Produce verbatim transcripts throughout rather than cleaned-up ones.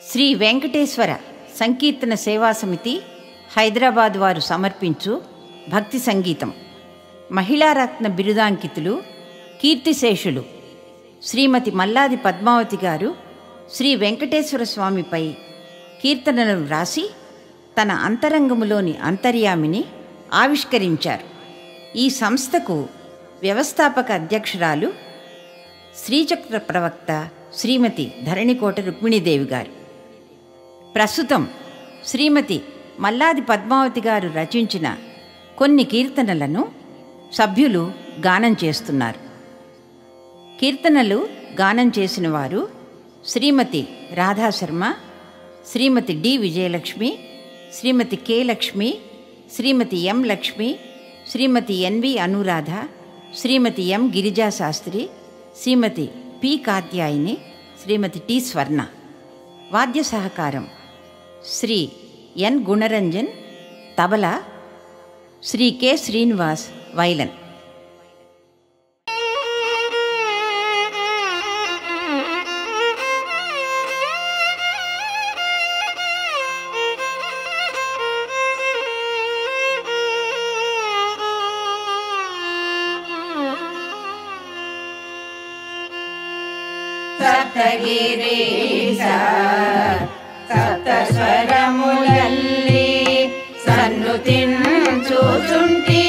శ్రీ వెంకటేశ్వర సంకీర్తన సేవా సమితి హైదరాబాద్ వారు సమర్పించు భక్తి సంగీతం. మహిళారత్న బిరుదాంకితులు కీర్తిశేషులు శ్రీమతి మల్లాది పద్మావతి గారు శ్రీ వెంకటేశ్వర స్వామిపై కీర్తనలను రాసి తన అంతరంగములోని అంతర్యామిని ఆవిష్కరించారు. ఈ సంస్థకు వ్యవస్థాపక అధ్యక్షురాలు శ్రీచక్ర ప్రవక్త శ్రీమతి ధరణికోట రుక్మిణీదేవి గారు. ప్రస్తుతం శ్రీమతి మల్లాది పద్మావతి గారు రచించిన కొన్ని కీర్తనలను సభ్యులు గానం చేస్తున్నారు. కీర్తనలు గానం చేసిన వారు Shrimati Radha Sharma, Shrimati D Vijayalakshmi, Shrimati K Lakshmi, Shrimati M Lakshmi, Shrimati NV Anuradha, Shrimati M Girija Shastri, Shrimati P Katyayini, Shrimati T Swarna. వాద్య సహకారం Shri N Gunaranjan tabla, Shri K Srinivas violin. సప్తగిరీశ సప్తస్వరములల్లి సన్నుతించుచుంటి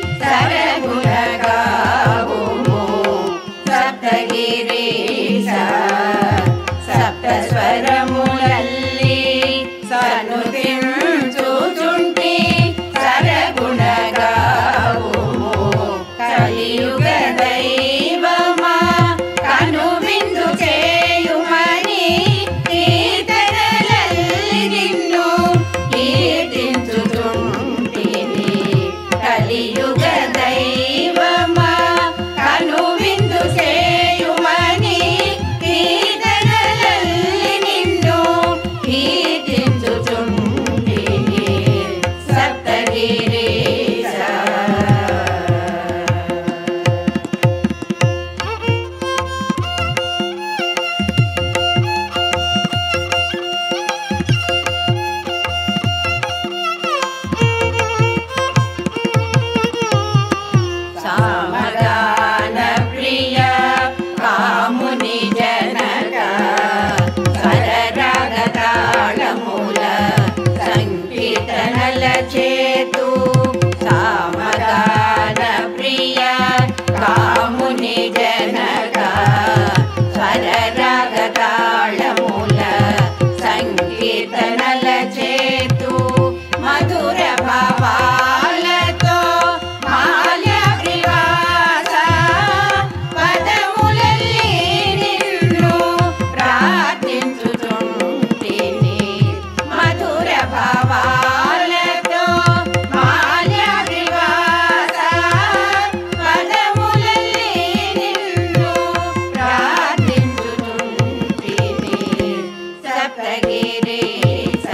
సరగుణగావుము. సప్తగిరీశ సప్తస్వరములల్లి సన్నుతించుచుంటి సరగుణగావుము. కలియుగ దైవమా కను విందు చేయుమని కీర్తనలల్లి నిన్ను కీర్తించుచుంటిని. కలియుగ దైవమా కను విందు చేయుమని కీర్తనలల్లి నిన్ను కీర్తించుచుంటిని. సప్తగిరీశ సామగాన ప్రియ కాముని జనక సరరాగ తాళముల సంకీర్తనల చేతు. సామగాన ప్రియ కాముని జనక సరరాగ తాళముల సంకీర్తనల చేతు. మధుర భావాలతో మాల్య ప్రివాస పదములల్లి నిన్ను ప్రార్థించుచుంటిని. మధుర భావాలతో మాల్య ప్రివాస పదములల్లి నిన్ను ప్రార్థించుచుంటిని. సప్తగిరీశ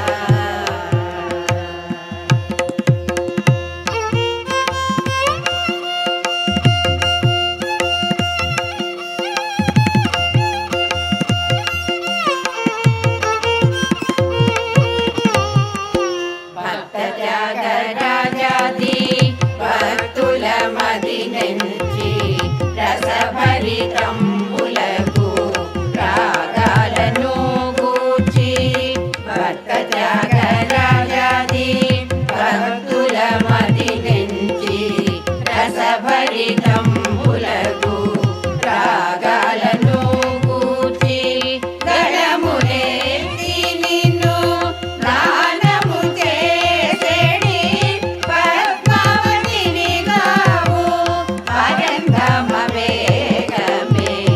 భక్త త్యాగరాజాది భక్తుల మది నుంచి రసభరితంబులకు రాగాలను గూర్చి. భక్త త్యాగరాజాది భక్తుల మది నుంచి రసభరితంబులకు రాగాలను గూర్చి. గళములెత్తి నిన్ను గానము చేసేడి పద్మావతిని గావు పరంగమ వేగమే.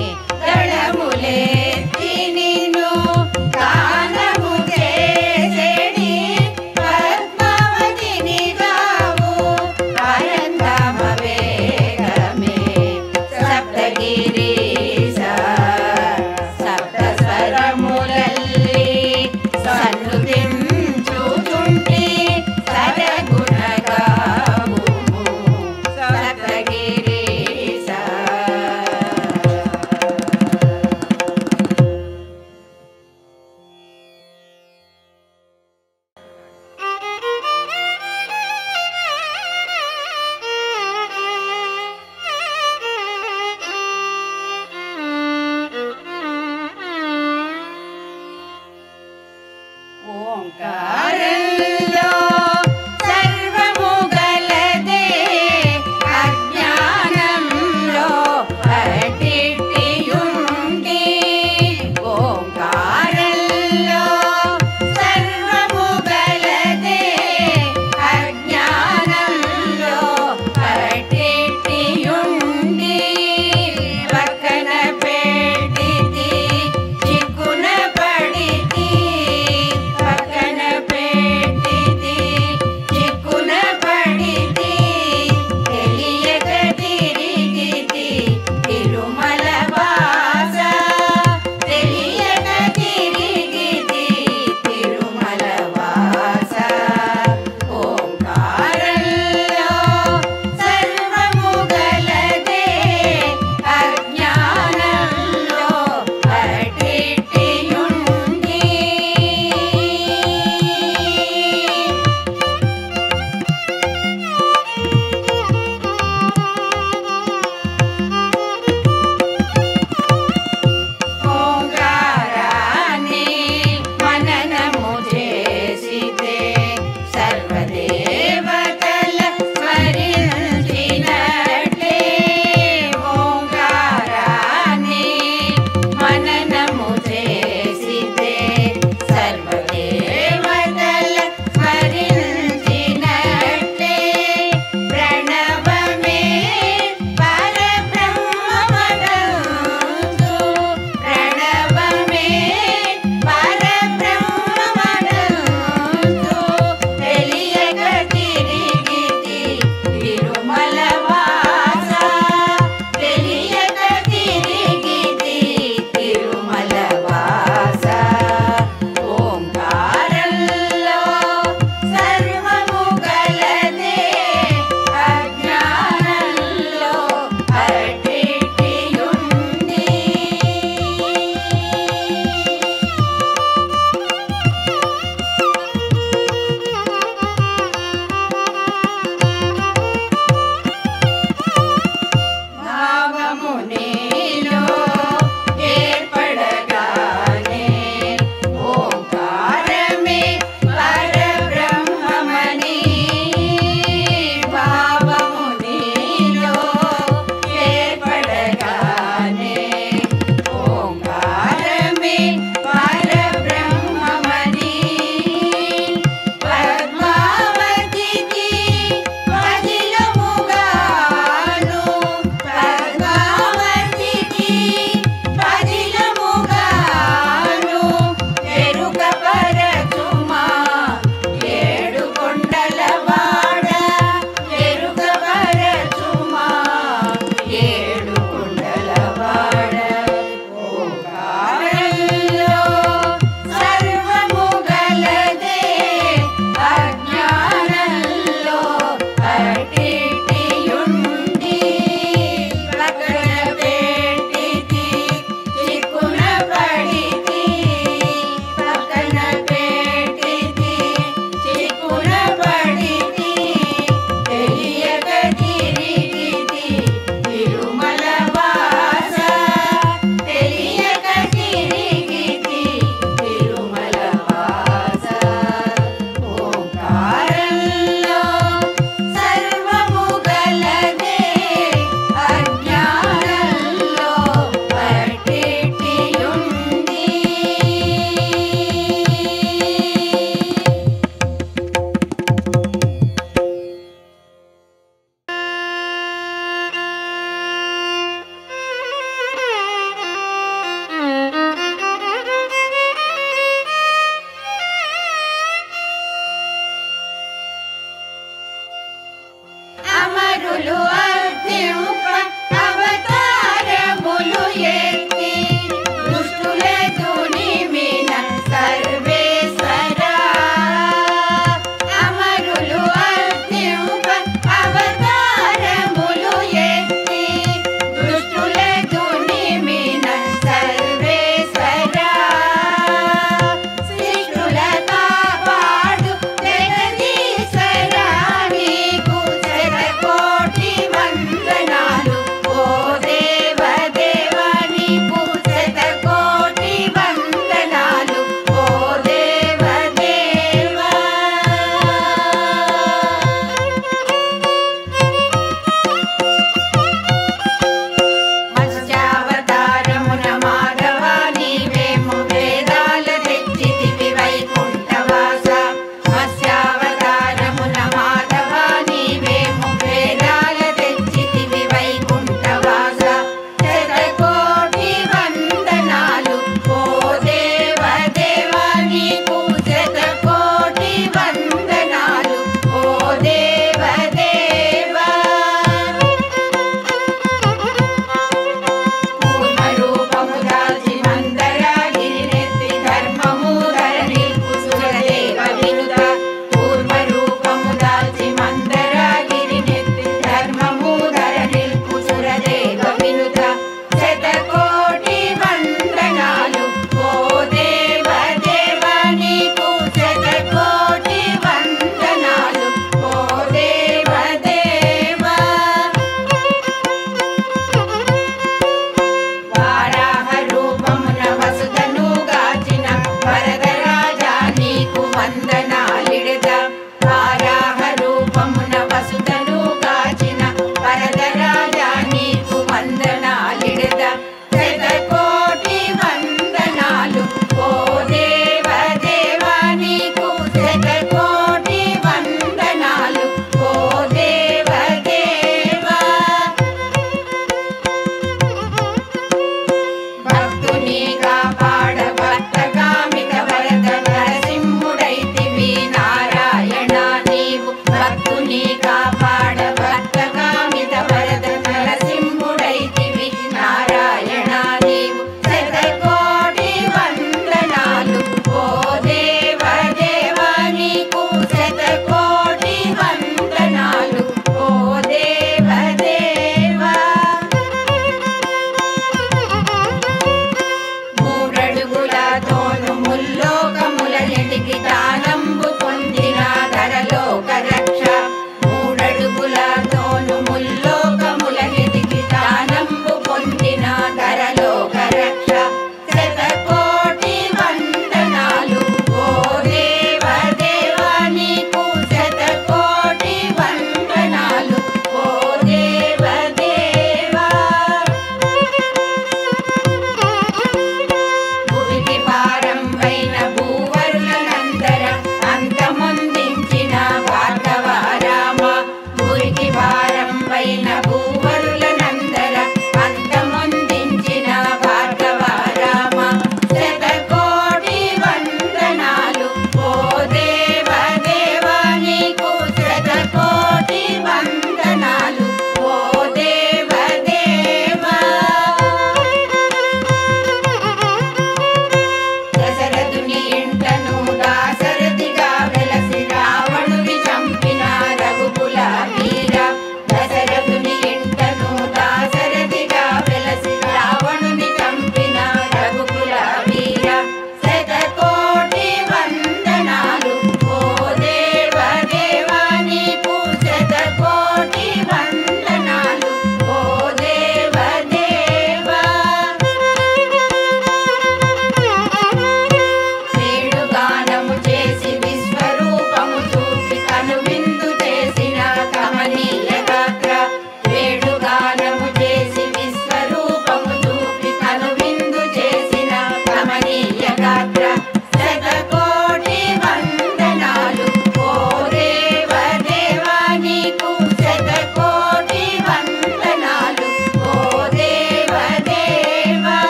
కాపాడ భక్తకామిత వరద నరసింహుడైతివి నారాయణ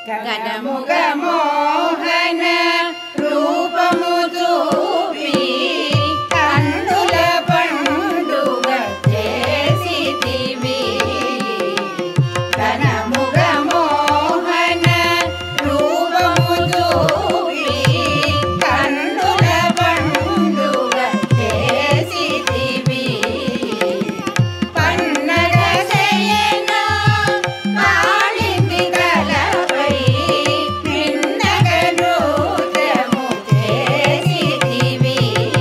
ఘనముగ మోహన రూపము చూపి కన్నుల పండుగ చేసితివి. ఘనముగ మోహన రూపము చూపి కన్నుల పండుగ చేసితివి. పన్నగ శయన కాళింది తలపై నిన్నగ నృత్యము చేసితివి.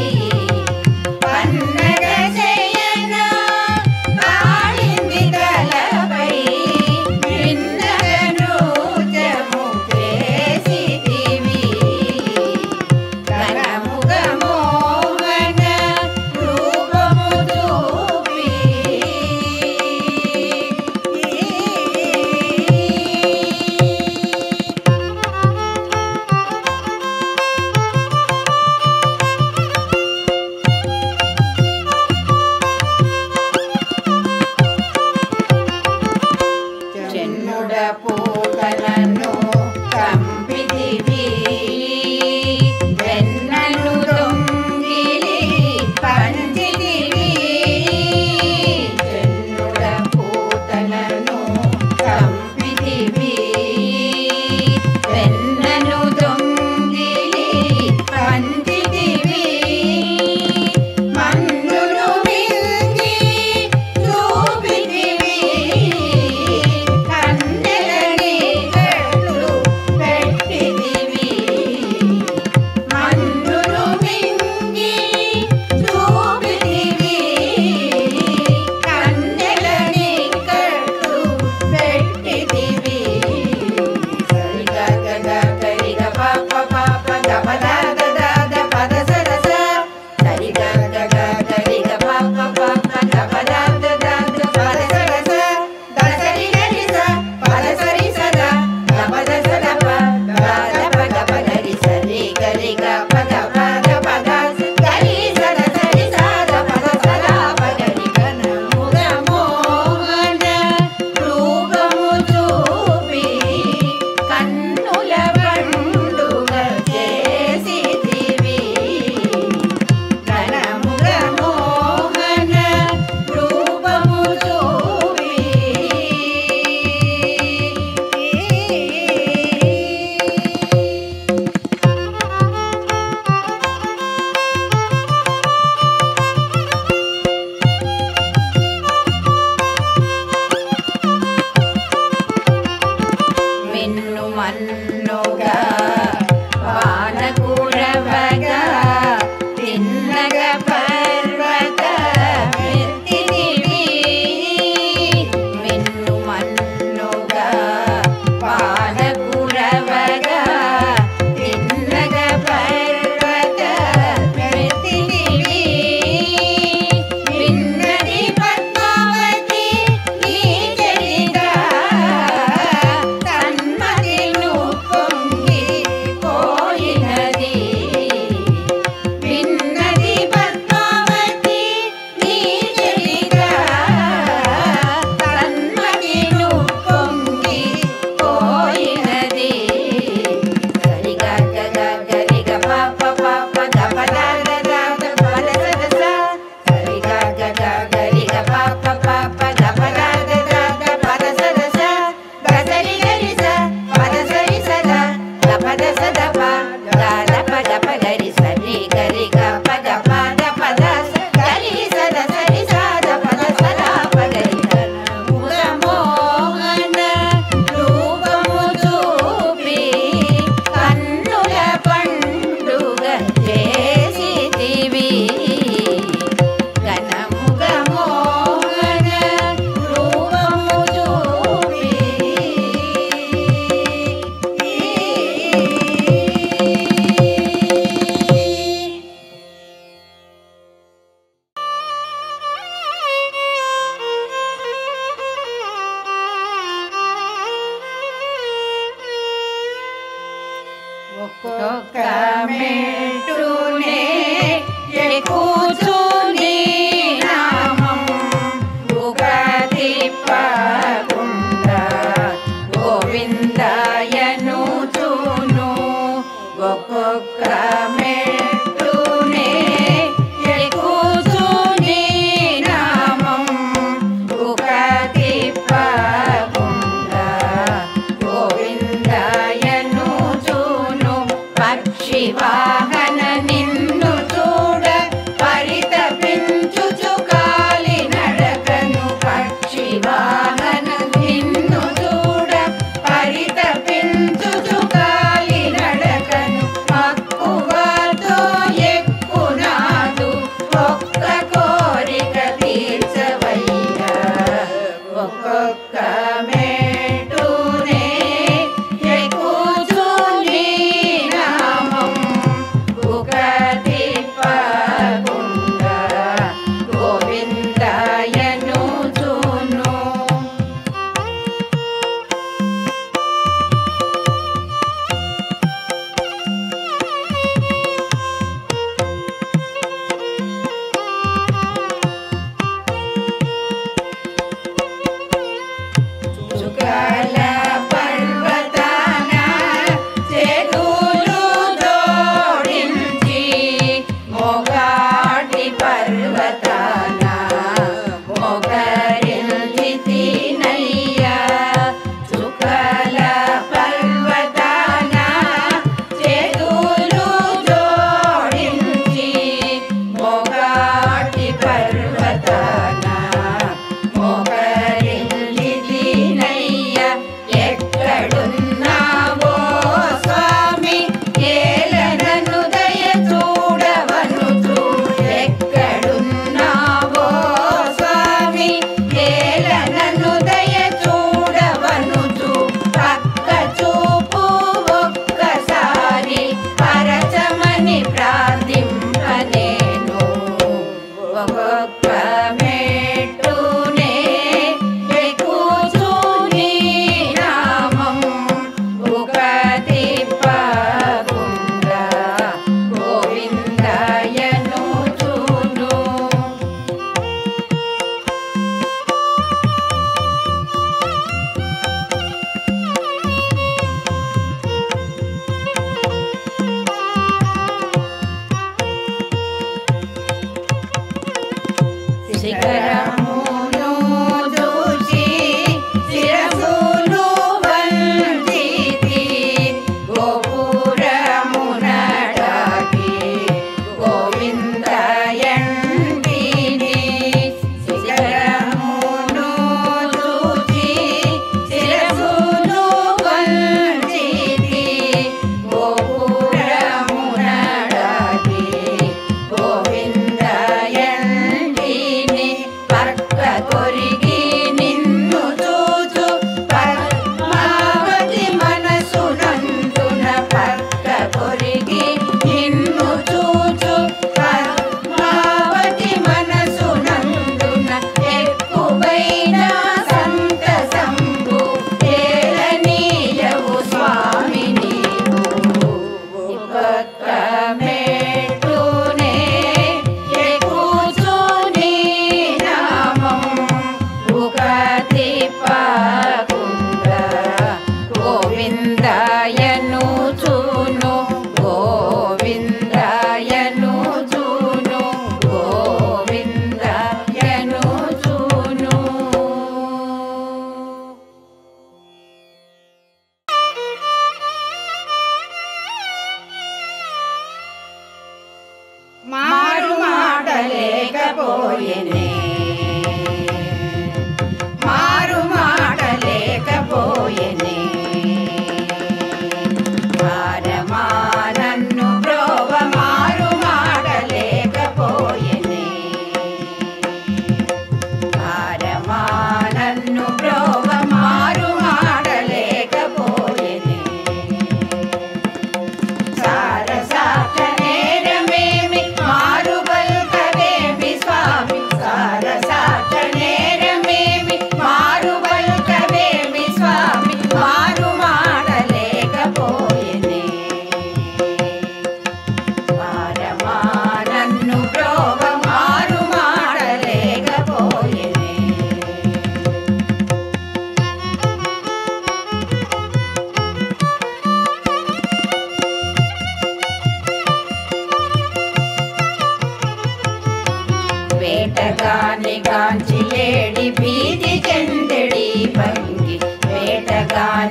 పన్నగ శయన కాళింది తలపై నిన్నగ నృత్యము చేసితివి. ఘనముగ మోహన రూపము చూపి చెన్నుడ పూతలను కంపితివి. వెన్నను దొంగిలి పంచితివి. చెన్నుడ పూతలను కంపితివి. వెన్నను దొంగిలి పంచితివి. మన్నును మింగి చూపితివి. కన్నెలని కట్లు పెట్టితివి. మన్నును మింగి చూపితివి. కన్నెలని కట్లు పెట్టితివి. సరిగ గగ గరిగ పాప పాప గపద గద పద సరస. సరిగ గగ గరిగ పాప పాప గపద గద పద సరస. దసరి గరిస పద సరి సద గపద సదప గద పద పగరి సరి గరిగ పద పద పద గరి సద సరి సద పద సద పగరి. ఘనముగ మోహన రూపము చూపి కన్నుల పండుగ చేసితివి. ఘనముగ మోహన రూపము చూపి మిన్ను మన్నుగా వానకురవగా తిన్నగ పర్వత మెత్తితివి. మిన్ను మన్నుగా వానకురవగా తిన్నగ పర్వత మెత్తితివి. విన్నది పద్మావతి నీ చరిత. తన్మదిను పొంగి పోయినది. విన్నది పద్మావతి నీ చరిత. తన్మదిను పొంగి పోయినది. సరిగ గగ గరిగ పాప పాప గపద గద పద సదస. సరిగ గగ గరిగ పాప పాప గపద గద పద సదస. గసరి గరిస పద సరి సద గపద సదప గద పద పగరి సరి గరిగ పద పద పద గరి సద సరి సద పద సద పగరి. ఘనముగ మోహన రూపము చూపి కన్నుల పండుగ చేసితివి. ఘనముగ మోహన రూపము చూపి ఒక్కొక్క మెట్టునే ఎక్కుచుని నామం ఉగ తిప్పకుండా గోవిందాయ ఒక్కొక్క మెట్టునే ఎక్కుచు నీ నామం ఒక తిప్పకుండా గోవిందయను చూను పక్షి వాహన నిన్ను చూడ పరితపించుచు కాలి నడకను పక్షి వాహన నిన్ను చూడ పరితపించుచు కాలి నడకను మక్కువతో ఎక్కునాదు ఒక్క కోరిక తీర్చవయ్యా ఒక్కొక్క మెట్టునే ఎక్కుచు నీ నామం ఒక తిప్పకుండా గోవిందయను చూను చుక్కల పర్వతాన చేతులు జోడించి మొగాటి పర్వతాన మొగరించి తినయ్యా చుక్కల పర్వతాన చేతులు జోడించి మొగాటి పర్వతాన మొగరించి తినయ్యా ఎక్కడున్నావో స్వామి ఏలనను దయ చూడవనుచు ఎక్కడున్నావో స్వామి ఏలనను దయ చూడవనుచు పక్క చూపు ఒక్కసారి పరచమని ప్రార్థింపనేను ఒక్కొక్క మెట్టునే ఎక్కుచు నీ నామం ఒక తిప్పకుండా గోవిందయను చూను శిఖరమును చూచి శిరసులు వంచితి గోపురమున దాటి గోవిందయంటిని శిఖరమును చూచి శిరసులు వంచితి గోపురమున దాటి గోవిందయంటిని పక్క కొరిగి నిన్ను చూచు పద్మావతి మనసునందున పక్క కొరిగి నిన్ను చూచు పద్మావతి మనసునందున ఎక్కువైన సంతసంబు ఏలనీయవు స్వామి నీవు ఒక్కొక్క మెట్టునే ఎక్కుచు నీ నామం ఒక తిప్పకుండా గోవిందయను చూను గోవిందయను చూను గోవిందయను చూను మారు మాట లేకపోయేనే మారు మాట లేకపోయేనే వారమా నన్ను బ్రోవ మారు మాట లేకపోయేనే వారమా నన్ను బ్రోవ మారు మాట లేకపోయేనే సారసాక్ష నేరమేమి మారు బల్కవేమి స్వామి సార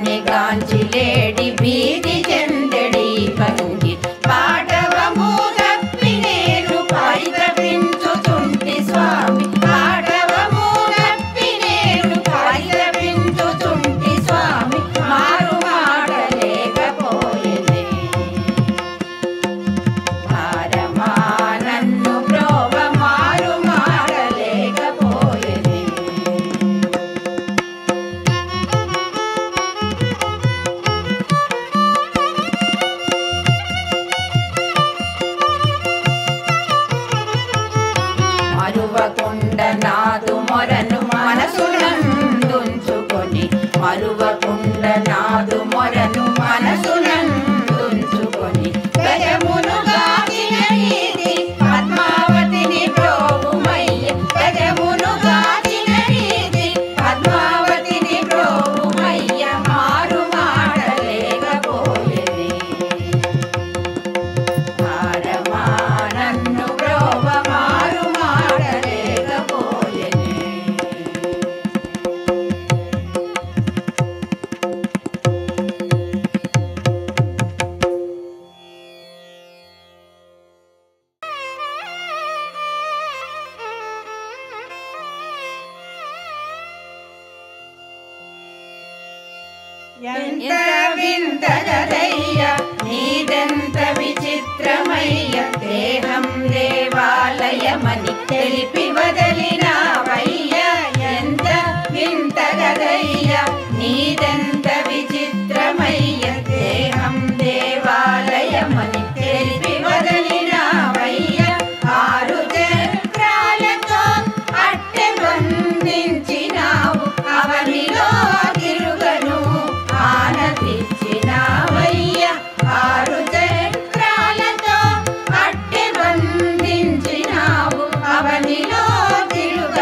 పని గాంచిలేడి బీది చెందడి భంగి పాడవము తప్పి నేను పరితపించుచుంటి స్వామి పాడవము తప్పి నేను పరితపించుచుంటి స్వామి మారు మాడలేకపోయేది భారమా నన్ను బ్రోవ మారు మాడలేకపోయేది మరువకుండ నాదు మొరను మనసునందుంచుకొని మరువకుండ నాదు మొరను మనసునందుంచుకొని గజమును గాచిన నీది పద్మావతిని బ్రోవుమయ్య గజమును గాచిన నీది పద్మావతిని బ్రోవుమయ్య మారు మాడలేకపోయేది భారమా నన్ను బ్రోవ మారు మాడలేకపోయేది ఎంత వింతగదయ్య నీదెంత విచిత్రమయ్య దేహం దేవాలయమని తెలిపి వదలినావయ్య ఎంత వింతగదయ్య నీదెంత విచిత్రమయ్య దేహం దేవాలయమని తెలిపి వదలినావయ్య ఆరు చక్రాలతో అట్టె బంధించినావు అవనిలో తిరుగను ఆనతిచ్చినావయ్య ఆరు చక్రాలతో అట్టె బంధించినావు అవనిలో తిరుగ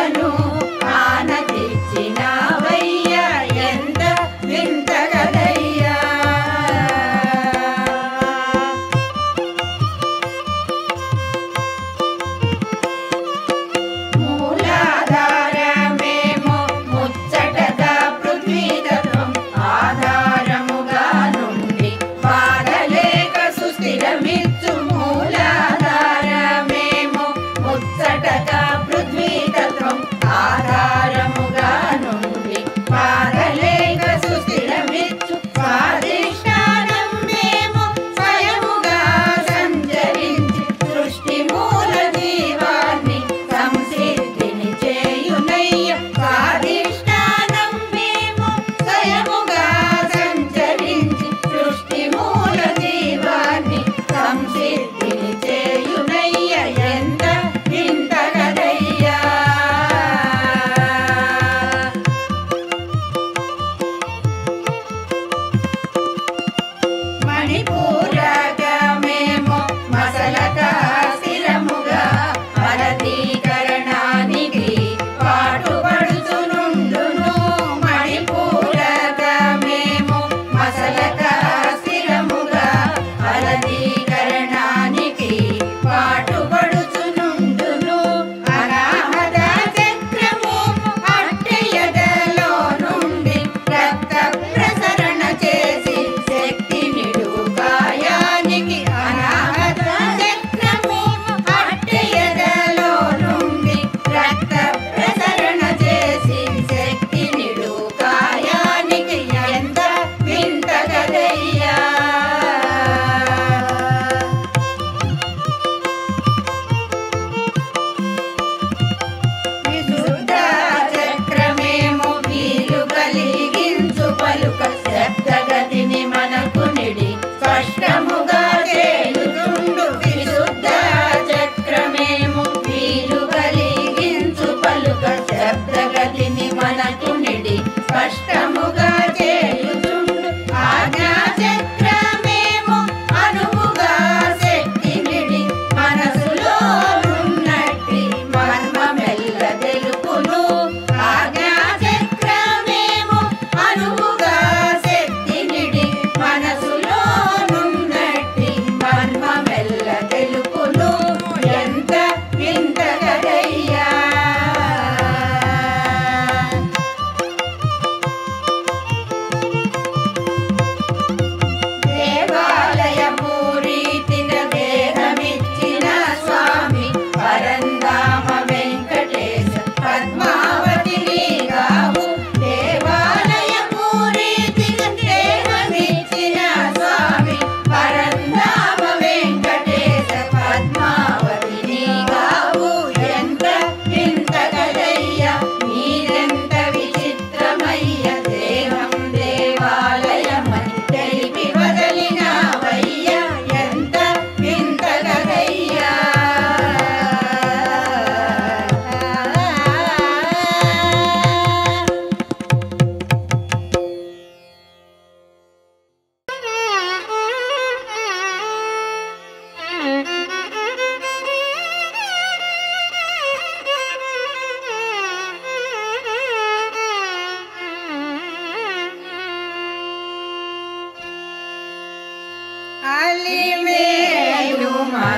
అలివేలు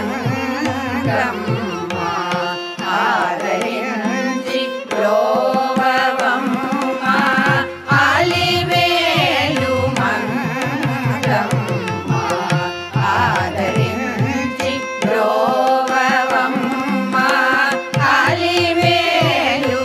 మంగమ్మ ఆదరించి బ్రోవమ్మ అలివేలు మంగమ్మ ఆదరించి బ్రోవమ్మ అలివేలు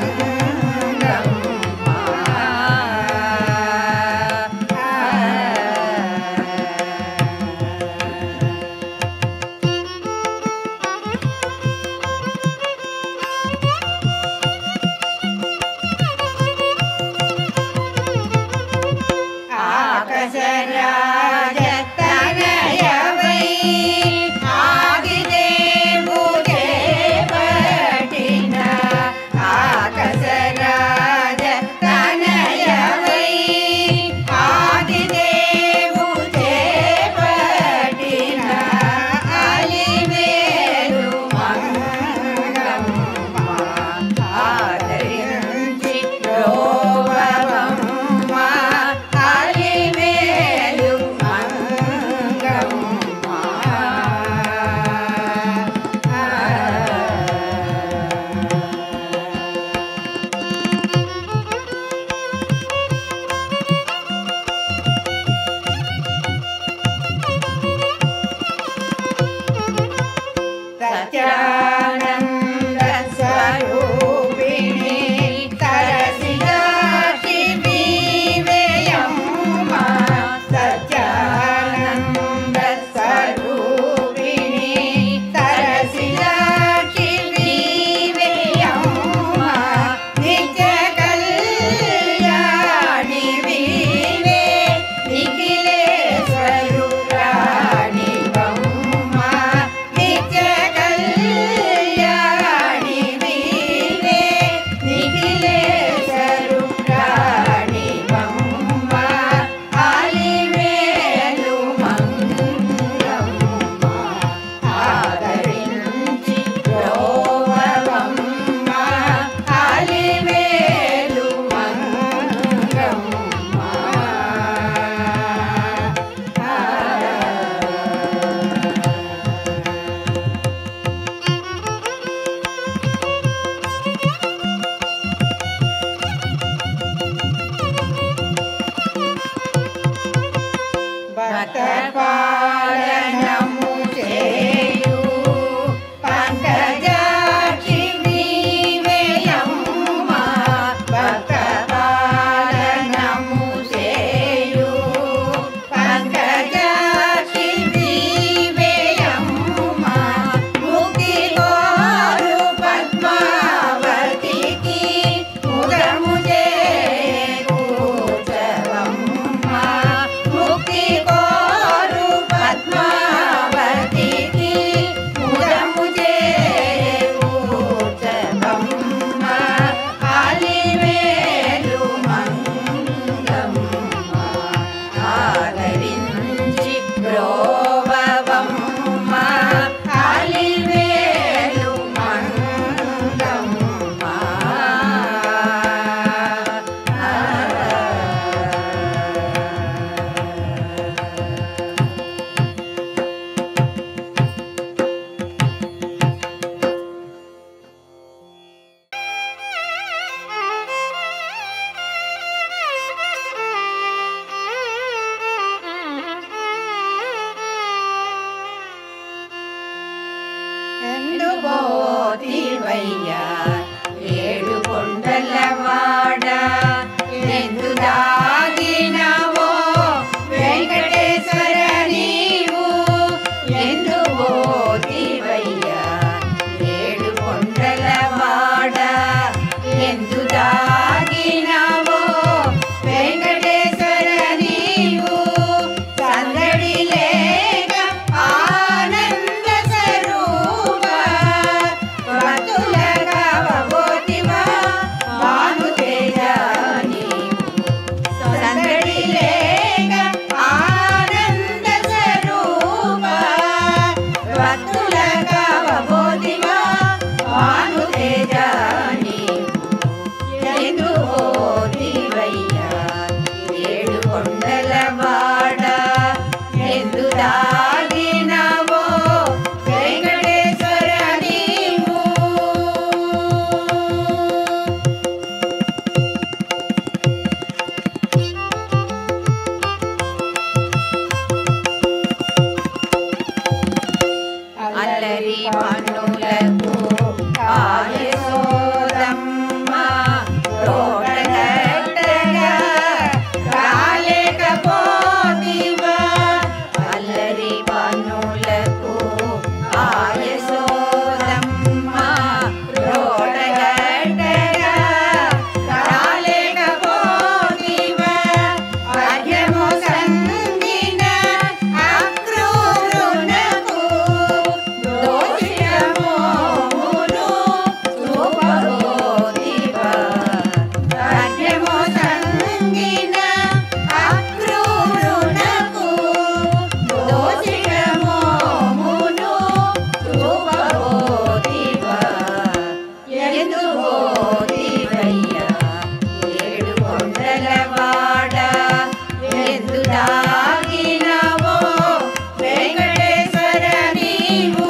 ఆకసరాజతనయవై ఆదిదేవు చేపట్టిన ఆకసరాజతనయవై ఆదిదేవు చేపట్టిన అలివేలు మంగమ్మ ఆదరించి బ్రోవమ్మ అలివేలు మంగమ్మ సత్యానంద స్వరూపిణి తరసిదాక్షి వీవేయమ్మ సత్యానంద స్వరూపిణి తరసిదాక్షి వీవేయమ్మ నిత్య కళ్యాణి వీవే నిఖిలేశ్వరు రాణి బొమ్మ నిత్య కళ్యాణి వీవే నిఖిలేశ్వరు రాణి బొమ్మ అలివేలు మంగమ్మ ఆదరించి బ్రోవమ్మ అలివేలు మంగమ్మ భక్త పాలనము చేయు పంకజాక్షి వీవేయమ్మ భక్త పాలనము చేయు పంకజాక్షి వీవేయమ్మ ముక్తి కోరు పద్మావతికి ముదము చేకూర్చవమ్మ ముక్తి కోరు పద్మావతికి ముదము చేకూర్చవమ్మ అలివేలు మంగమ్మ ఆదరించి బ్రోవమ్మ అలివేలు మంగమ్మ ఎందుబోతివయ్యా ఏడు కొండలవాడ ఎందు దాగినవో వెంకటేశ్వర నీవు ఎందుబోతివయ్యా ఏడు కొండలవాడ ఎందు దాగినవో వెంకటేశ్వర నీవు సందడి లేక ఆనంద స్వరూప భక్తుల కవబోతివా భానుతేజ నీవు సందడి లేక ఆనంద స్వరూప భక్తుల కవబోతివా భానుతేజ నీవు ఎందుబోతివయ్యా ఏడు కొండలవాడ ఎందు దా దాగినవో వెంకటేశ్వర నీవు.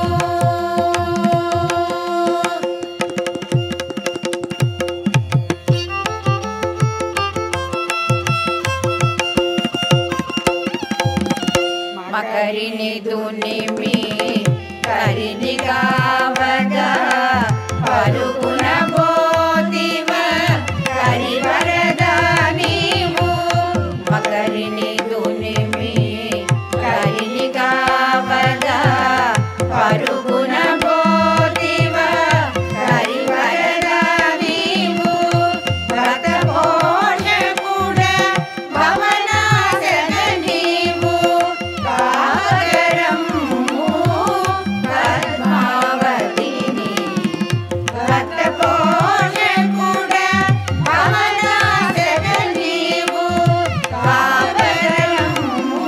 మకరిని దునిమి కరిని కావగా పరుగున పోతివ కరివరద నీవు. మకరిని దునిమి కరిని కావగా పరుగున పోతివ కరివరద నీవు. భక్త పోషకుడ భవనాశన నీవు. కాగరము పద్మావతిని భక్త పోషకుడ భవనాశన నీవు. కాగరము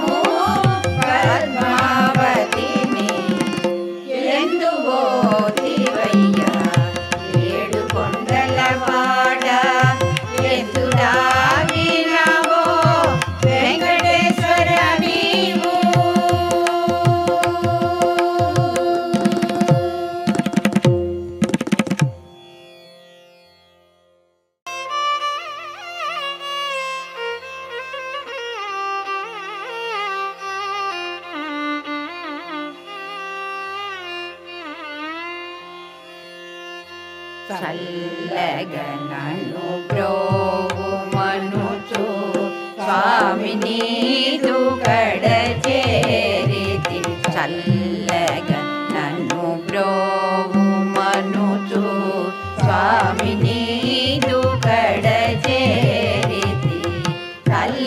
పద్మావతిని ఎందువోతివయ్యా ఏడు కొండల వాడ. ఎందు దాగినవో వెంకటేశ్వర నీవు. చల్లగా నన్ను బ్రోవుమనుచు స్వామి నీదు కడ చేరితి. చల్లగా నన్ను బ్రోవుమనుచు స్వామి నీదు కడ చేరితి. కల్ల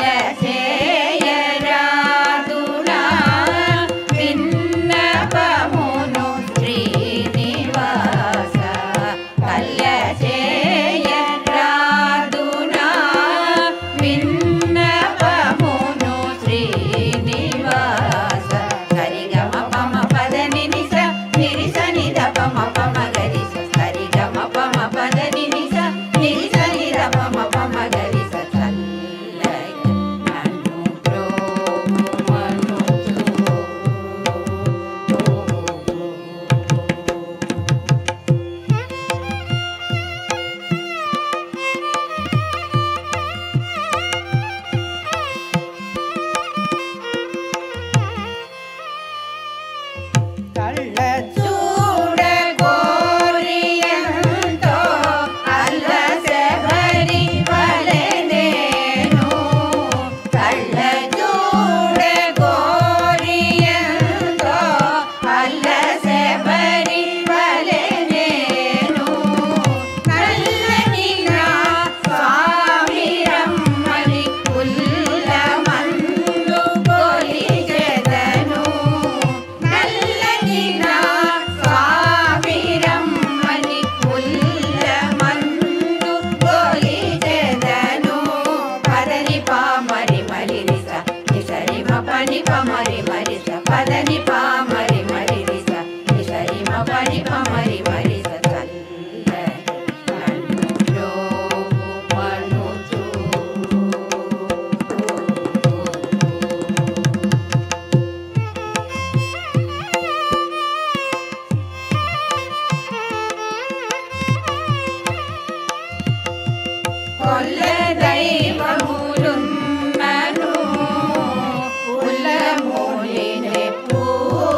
చేయరాదునా విన్నపమును శ్రీనివాస. కల్ల చేయరాదునా విన్నపమును శ్రీనివాస. సరిగమ పమ పదని నిస నిరిస నిద పమ పమ గరిస. సరిగమ పమ పదని నిస నిరిస నిద పమ పమ గరిస. చల్లగా నన్ను బ్రోవుమనుచు కళ్ళ చూడ కోరియంతో అల్లసెవరి వలె నేను. కళ్ళ చూడ కోరియంతో అల్లసెవరి వలె నేను. నల్లని నా స్వామి రమ్మని పుల్లమందు కొలిచెదను. నల్లని నా స్వామి రమ్మని పుల్లమందు కొలిచెదను. పదని పామరి మరి రిస నిసరి మ పని పమరి మరిస. పదని పామరి మరి రిస నిసరి మ పని పమరి మరిస. చల్లగా నన్ను బ్రోవుమనుచు కొల్ల దైవములున్నను ఉల్లమూలినెప్పుడు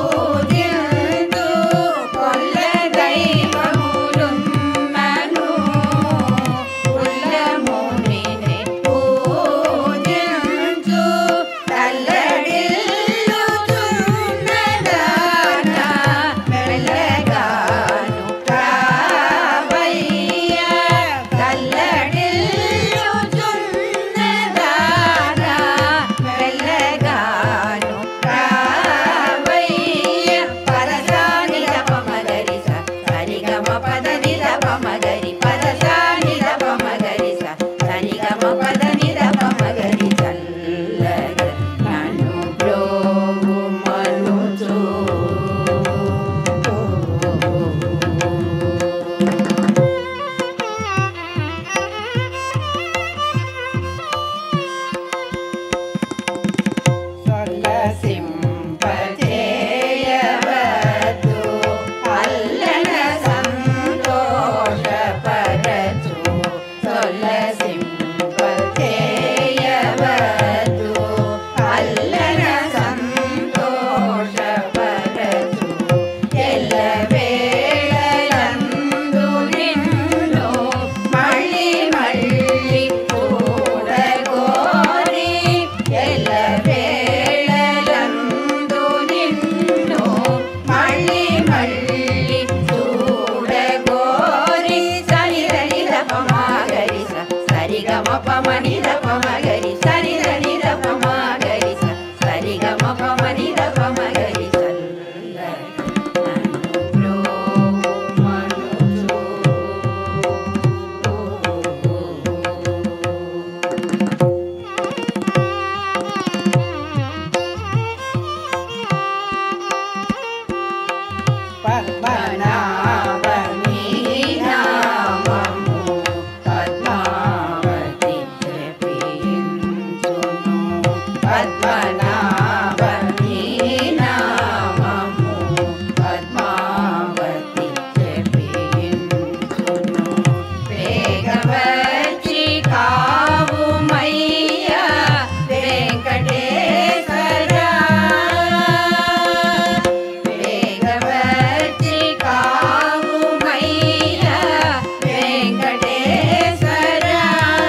పద్మనాభ నీ నామము పద్మావతి జపించును. వేగవచ్చి కావుమయ్యా వెంకటేశ్వరా, వేగవచ్చి కావుమయ్యా వెంకటేశ్వరా.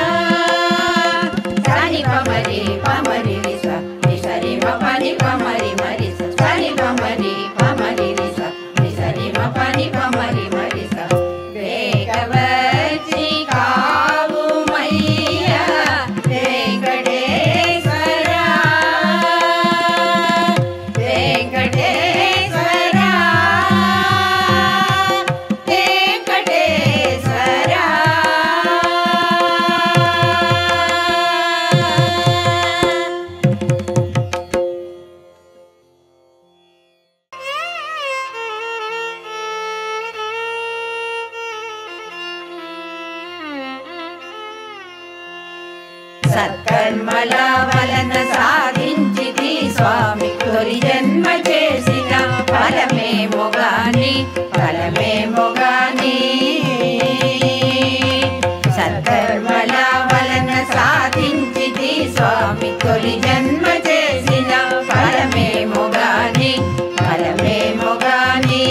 సని పమరి పమరి రిస నిసరి పని పమరి మరి సని పమరి పమరి రిస నిసరి పని పమరి మరి స. వేగవచ్చి కావుమయ్యా వెంకటేశ్వరా, వెంకటేశ్వరా, వెంకటేశ్వరా. సత్కర్మల వలన సాధించితి స్వామి తొలి జన్మ చేసిన ఫలమేమో గాని ఫలమేమో గాని. సత్కర్మల వలన సాధించితి స్వామి తొలి జన్మ చేసిన ఫలమేమో గాని ఫలమేమో గాని.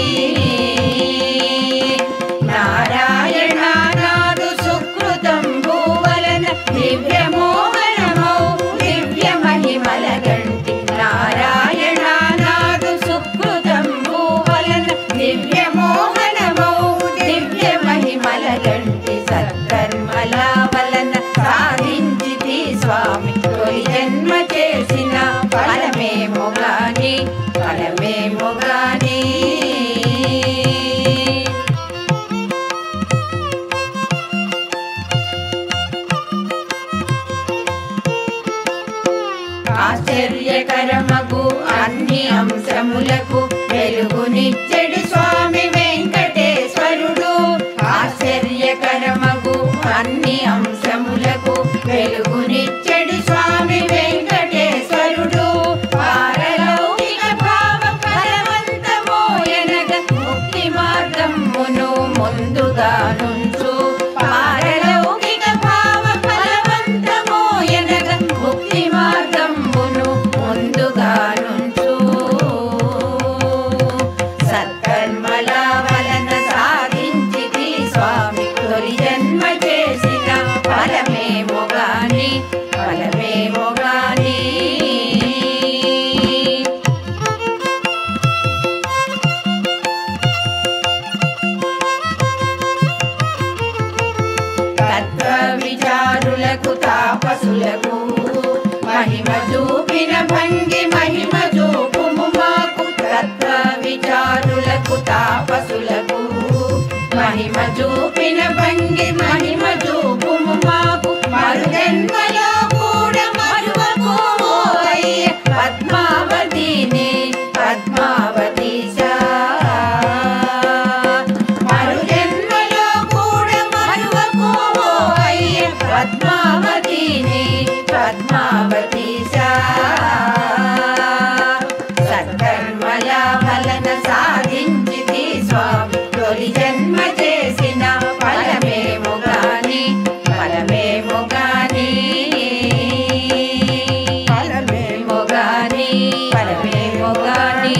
నారాయణ నాదు సుకృతం భూవలన దివ్యమోహనమౌ దివ్య మహిమల గంటి. నారాయణ నాదు సుకృతం భూవలన దివ్యమోహనమౌ దివ్య మహిమల గంటి. సత్కర్మల వలన సాధించితి స్వామి తొలి జన్మ చేసిన ఫలమేమో గాని ఫలమేమో గాని. ఆశ్చర్యకరమగు అన్ని అంశములకు వెలుగునిచ్చెడి స్వామి వెంకటేశ్వరుడు. ఆశ్చర్యకరమగు అన్ని అంశములకు వెలుగునిచ్చెడి స్వామి వెంకటేశ్వరుడు. పారలౌకిక భావ ఫలవంతమోయనగ ముక్తి మార్గమును ముందుగా నుంచు. పారలౌకిక భావ ఫలవంతమోయనగ ముక్తి మార్గమును ముందుగా నుంచు. సత్కర్మల వలన సాధించితి స్వామి తొలి జన్మ చేసిన ఫలమేమో గాని ఫలమేమో గాని. తత్వ విచారులకు తాపసులకు మహిమ చూపిన భంగి మహిమ చూపుము మాకు. తత్వ విచారులకు తాపసులకు మహిమ చూపిన భంగి మహిమ చూపుము మాకు. మరుజన్మలో కూడా మరువకు ఓయ్య పద్మావతిని పద్మావతీశా. మరుజన్మలో కూడా మరువకు ఓయ్య పద్మావతిని పద్మావతీశా. సత్కర్మల వలన సాధించితి స్వామి తొలి జన్మ చేసిన ఫలమేమో గాని ఫలమేమో గాని ఫలమేమో గాని ఫలమేమో గాని.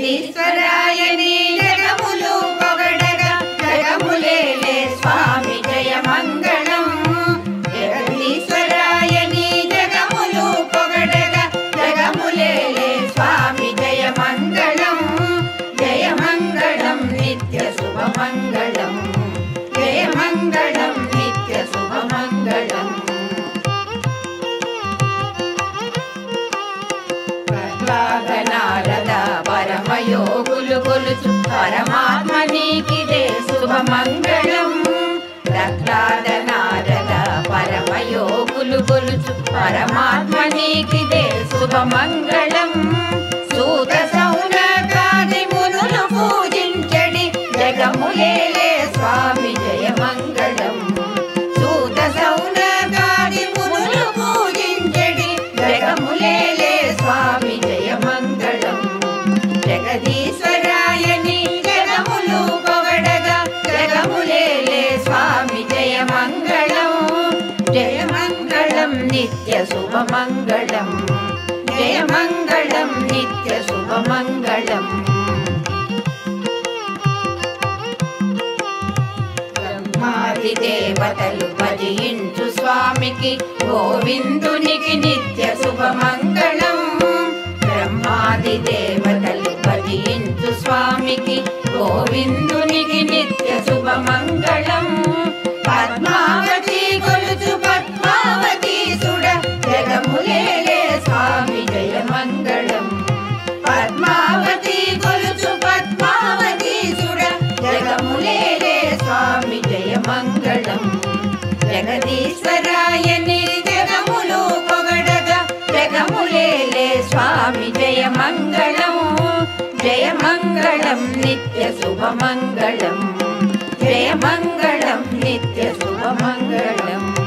జగదీశ్వరాయని జగములు పొగడగా జగములేలే స్వామి జయ మంగళం. జగదీశ్వరాయని జగములు పొగడగా జగములేలే స్వామి జయ మంగళం. జయ మంగళం నిత్య శుభ మంగళం. జయ మంగళం నిత్య శుభ మంగళం. ప్రహ్లాద నారద పరమయోగులు కొలుచు పరమాత్మ నీకిదే శుభ మంగళం. ప్రహ్లాద నారద పరమయోగులు కొలుచు పరమాత్మ నీకిదే శుభ మంగళం. సూత సౌనకాది మునులు పూజించడి జగములేలే స్వామి జయ మంగళం. సూత సౌనకాది మునులు పూజించడి జగములేలే స్వామి జయ మంగళం. జగదీశ్వరాయని జగములు పొగడగా జగములేలే స్వామి జయ మంగళం. జయ మంగళం నిత్య శుభ మంగళం. జయ మంగళం నిత్య శుభ మంగళం. బ్రహ్మాది దేవతలు భజించు స్వామికి గోవిందునికి నిత్య శుభ మంగళం. బ్రహ్మాది దేవతలు భజించు స్వామికి గోవిందునికి నిత్య శుభ మంగళం. పద్మావతి కొలుచు పద్మావతి సుడ జగములేలే స్వామి జయ మంగళం. పద్మావతి కొలుచు పద్మావతి సుడ జగములేలే స్వామి జయ మంగళం. జగదీశ్వరాయని జగములు పొగడగా జగములేలే స్వామి జయ మంగళం. జయ మంగళం నిత్య శుభ మంగళం. జయ మంగళం నిత్య శుభ మంగళం.